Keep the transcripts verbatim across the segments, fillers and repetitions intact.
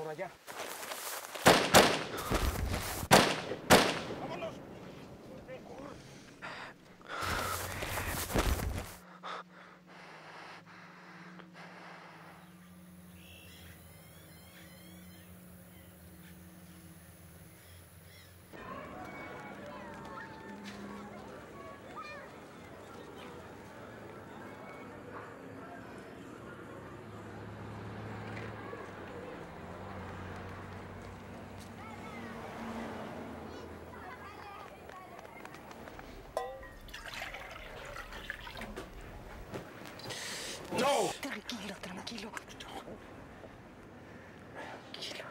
para allá. ¡Vámonos! ¡No! Tranquilo, tranquilo. Tranquilo.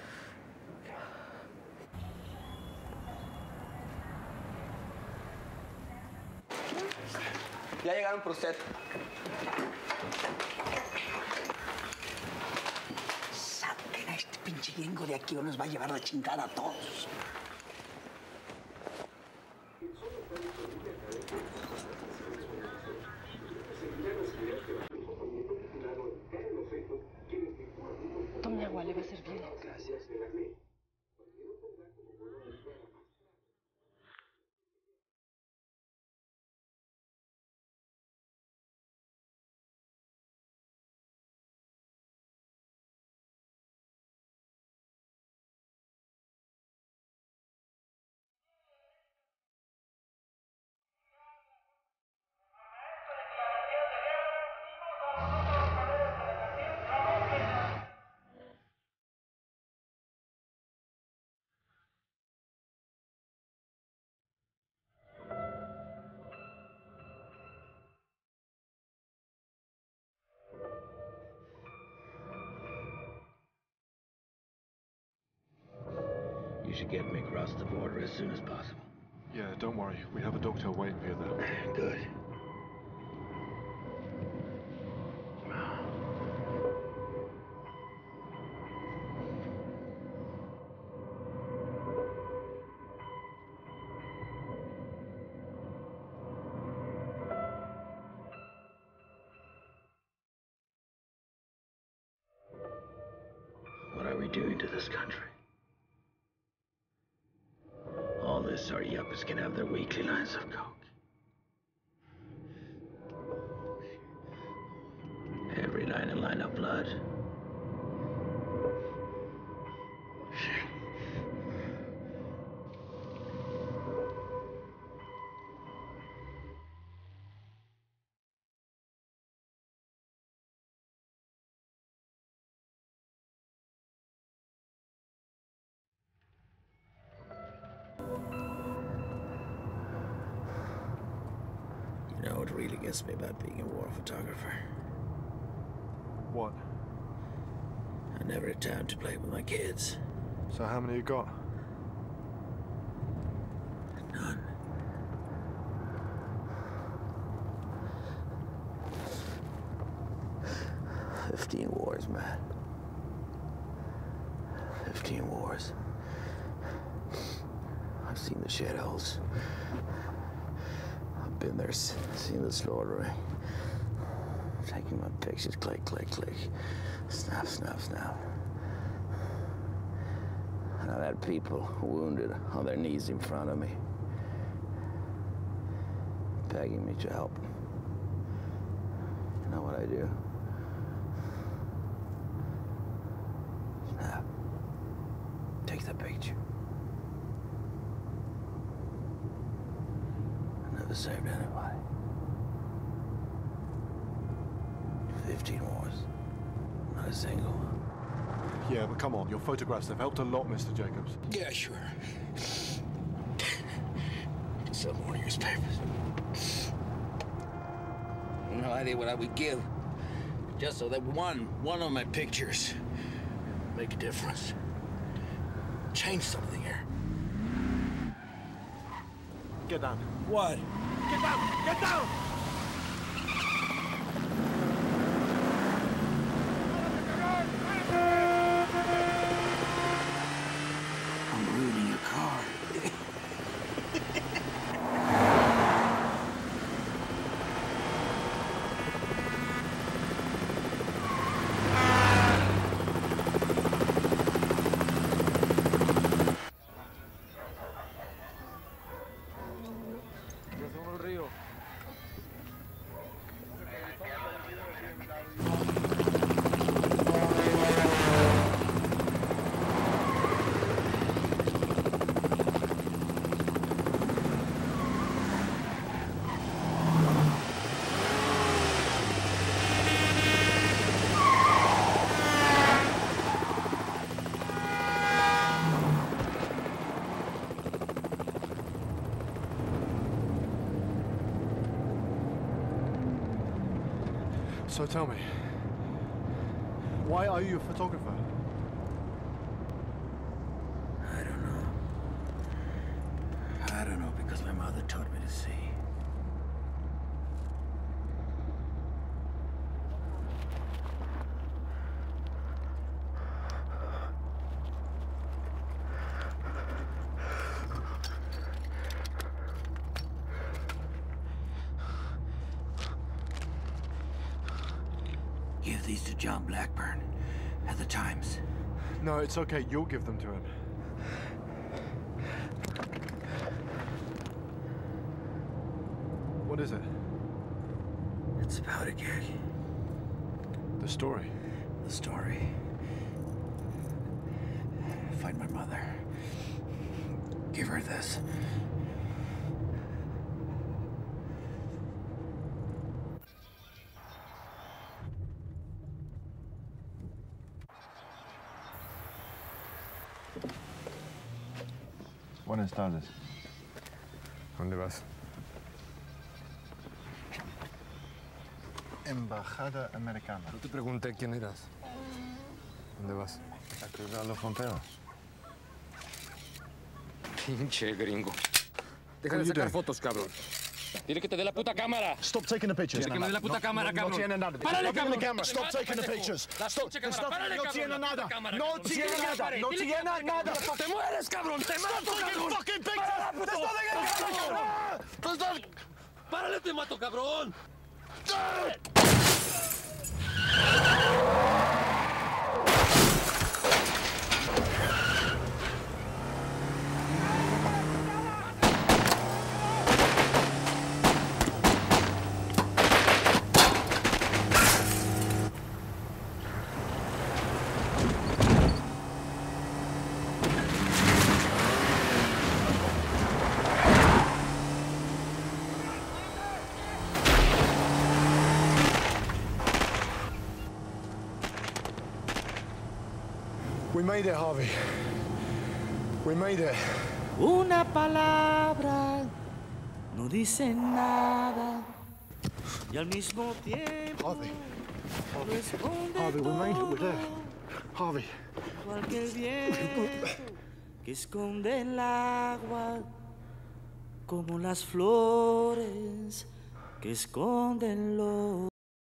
Ya llegaron por usted. Saquen a este pinche gringo de aquí o nos va a llevar la chingada a todos. Tome agua, le va a servir. Gracias. You should get me across the border as soon as possible. Yeah, don't worry. We have a doctor waiting for you there. Good. What are we doing to this country? All this, our yuppers can have their weekly lines of coke. Every night a line of blood. You know what really gets me about being a war photographer? What? I never had time to play with my kids. So how many you got? None. Fifteen wars, man. Fifteen wars. I've seen the shitholes. I've been there, seen the slaughtering. Taking my pictures, click, click, click. Snap, snap, snap. And I've had people wounded on their knees in front of me, begging me to help them. You know what I do? Snap. Take the picture. I never saved anybody. Fifteen wars. Not a single one. Yeah, but come on, your photographs have helped a lot, Mister Jacobs. Yeah, sure. Sell more newspapers. No idea what I would give just so that one, one of my pictures make a difference. Change something here. Get down. What? Get down! Get down! I'm ruining your car. So tell me, why are you a photographer? I don't know. I don't know because my mother taught me to see. Give these to John Blackburn at the Times. No, it's okay. You'll give them to him. What is it? It's about a gig. The story. The story. Find my mother. Give her this. Buenas tardes. ¿Dónde vas? Embajada Americana. No te pregunté quién eras. ¿Dónde vas? A cruzar la frontera. Pinche gringo. Deja de sacar fotos, cabrón. Dile que te dé la puta cámara. Stop taking the pictures. Dile que me dé la puta cámara, cabrón. No tiene nada. ¡Párale, Stop taking the cabrón! camera. Stop taking the pictures. Stop. There's nothing. No tiene nada. No tiene nada. No tiene nada. ¡Te mueres, cabrón! ¡Te mato, cabrón! Fucking pictures. There's nothing in the camera. There's nothing. ¡Párale, te mato, cabrón! We made it, Harvey. We made it. Una palabra no dice nada y al mismo tiempo Harvey. lo esconde Harvey, we made it. We're there. todo, Harvey. igual que el viento que esconde el agua, como las flores que esconden los...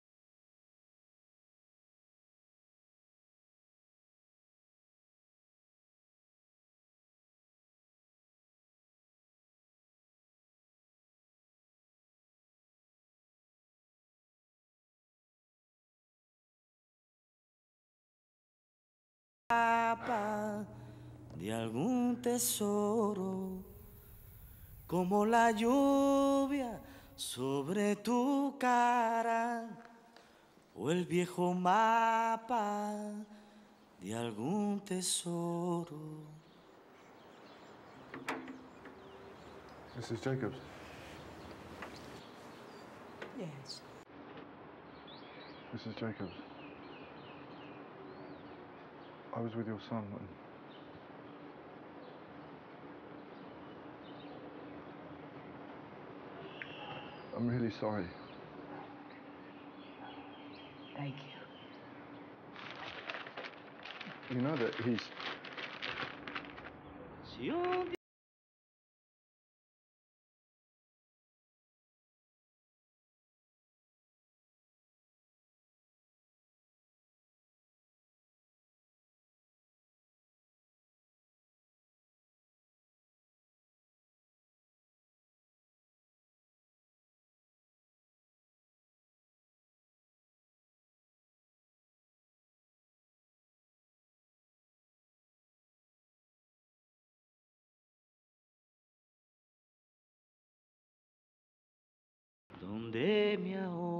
de algún tesoro, como la lluvia sobre tu cara, o el viejo mapa de algún tesoro. Missus Jacobs. Yes. Missus Jacobs. I was with your son and I'm really sorry. Thank you. You know that he's... Si un día donde me ahogo.